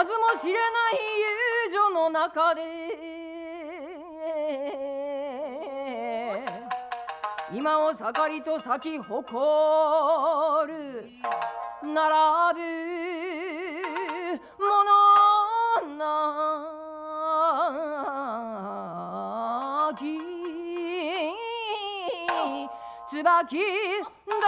数も知れない友情の中で今を盛りと咲き誇る並ぶものなき椿だ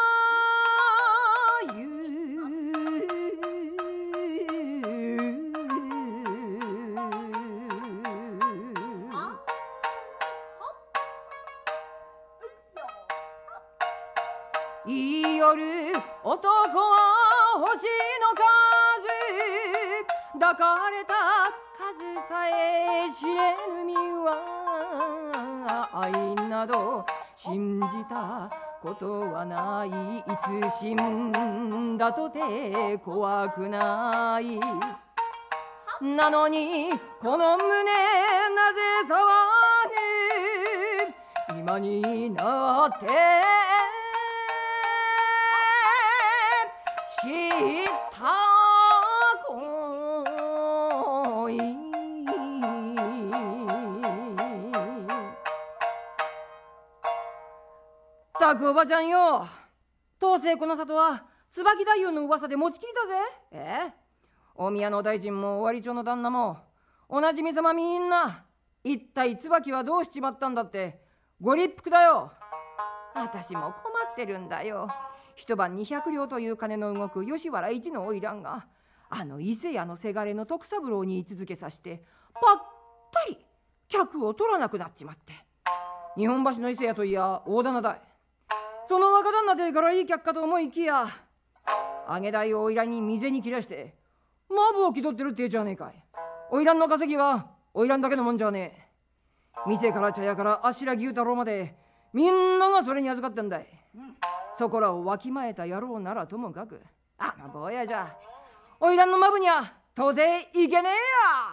いい夜男は星の数抱かれた数さえ知れぬ身は愛など信じたことはないいつ死んだとて怖くないなのにこの胸なぜ騒ぐ今になって知った恋たくおばちゃんよ、東西この里は椿太夫の噂で持ちきりだぜ。大宮の大臣も尾張町の旦那も同じみ様みんな一体椿はどうしちまったんだってご立腹だよ。私も困ってるんだよ。一晩200両という金の動く吉原一の花魁があの伊勢屋のせがれの徳三郎に居続けさしてぱったり客を取らなくなっちまって、日本橋の伊勢屋といや大店だい。その若旦那でからいい客かと思いきや揚げ代を花魁に店に切らしてマブを気取ってるってじゃねえかい。花魁の稼ぎは花魁だけのもんじゃねえ。店から茶屋からあしら牛太郎までみんながそれに預かってんだい。そこらをわきまえた野郎ならともかくあの坊やじゃ花魁のマブには到底いけねえや。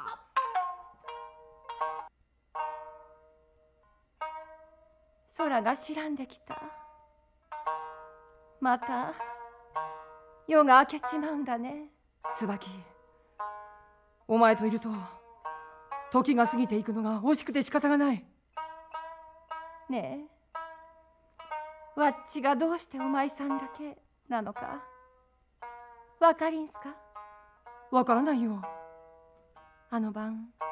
空が白んできた。また夜が明けちまうんだね。椿、お前といると時が過ぎていくのが惜しくて仕方がない。ねえ、わっちがどうしてお前さんだけなのかわかりんすか。わからないよ。あの晩